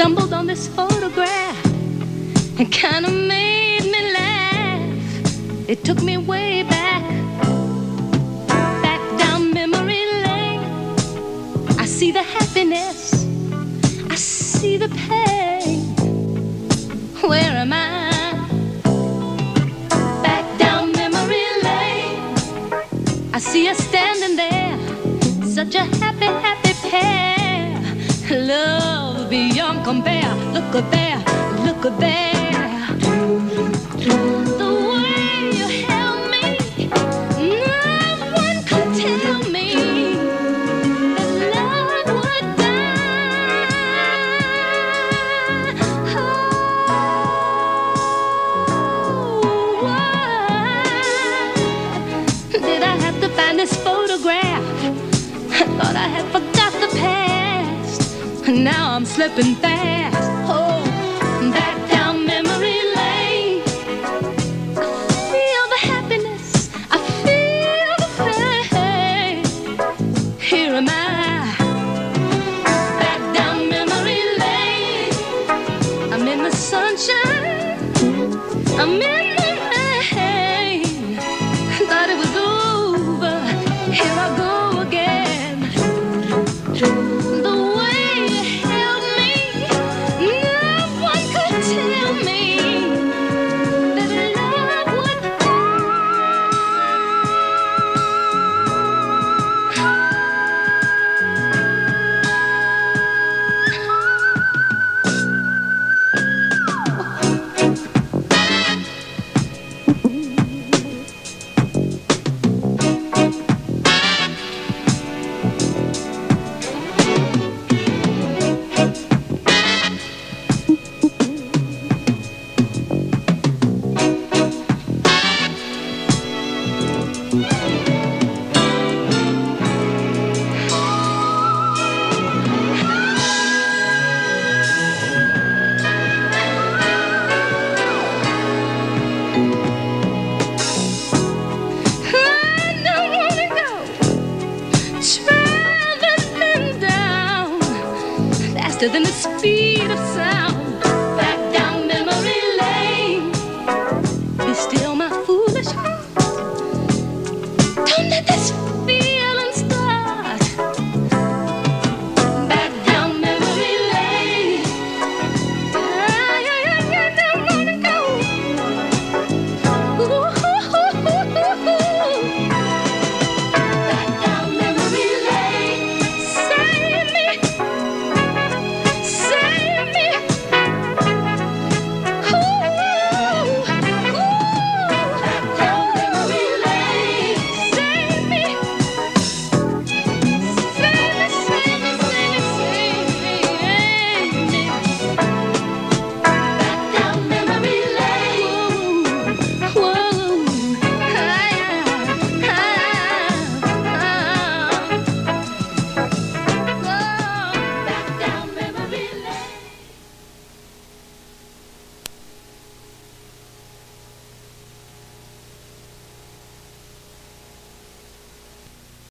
stumbled on this photograph. It kind of made me laugh. It took me way back, back down memory lane. I see the happiness, I see the pain. Where am I? Back down memory lane. I see us standing there, such a happy, happy pair. Love beyond compare. Look at there, look at there. The way you held me, no one could tell me that love would die. Oh, why did I have to find this photograph? I thought I had forgot the past. Now I'm slipping fast. Oh, back down memory lane. I feel the happiness, I feel the pain. Here am I, back down memory lane. I'm in the sunshine, I'm in the rain. Thought it was over, here I go again. The way you held me, no one could tell me that love would than the speed of sound.